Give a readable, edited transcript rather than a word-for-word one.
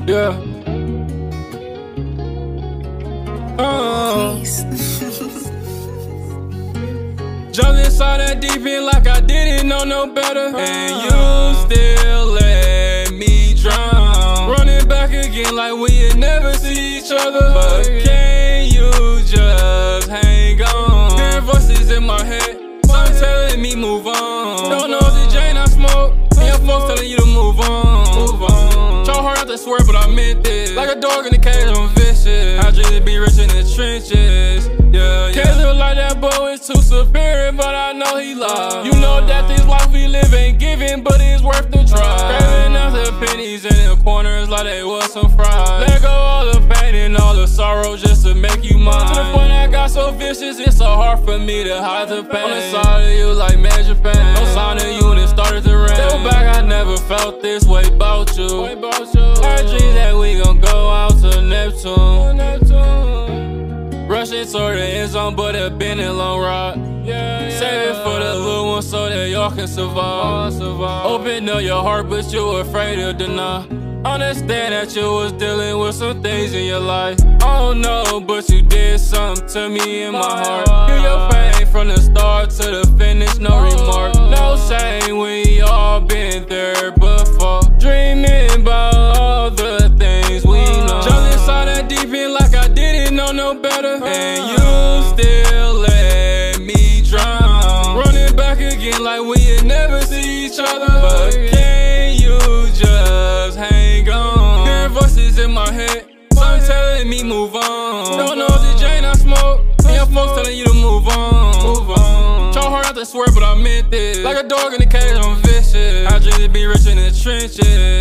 Yeah. Jumped inside that deep end like I didn't know no better, and you still let me drown. Running back again like we had never see each other. But can you just hang on? Hearing voices in my head, some telling me move on. Don't know if it's Jane I smoke, and your folks telling you to move on. Move on. Try hard not to swear, but I meant this. Like a dog in the cage, I'm vicious. I dream to be rich in the trenches. Yeah, can't live like that boy, is too superior, but I know he lied. You know that this life we live ain't giving, but it's worth the try. Craving after pennies in the corners like they was some fries. Let go all the pain and all the sorrow just to make you mine. To the point I got so vicious, it's so hard for me to hide the pain. On the side of you like Major Pain. No sign of you and it started to rain. Still back, I never felt this way about you. I dream that we gon' go out to Neptune. Rushing toward the end zone, but it been a long ride. Save it for the little ones so that y'all can survive. Open up your heart, but you afraid to deny. Understand that you was dealing with some things in your life. I don't know, but you did something to me in my heart. Feel your pain from the start to the finish, no remorse. No shame, we all been there before. Dreaming about all the things we know. Jumped inside that deep end like I didn't know no better, and you still let me drown. Running back again like we had never see each other. But can you just hang on? Hearing voices in my head, some telling me move on. Don't know if it's Jane I smoke, and your folks telling you to move on. Move on. Try hard not to swear, but I meant this. Like a dog in the cage, I'm vicious. I dream to be rich in the trenches.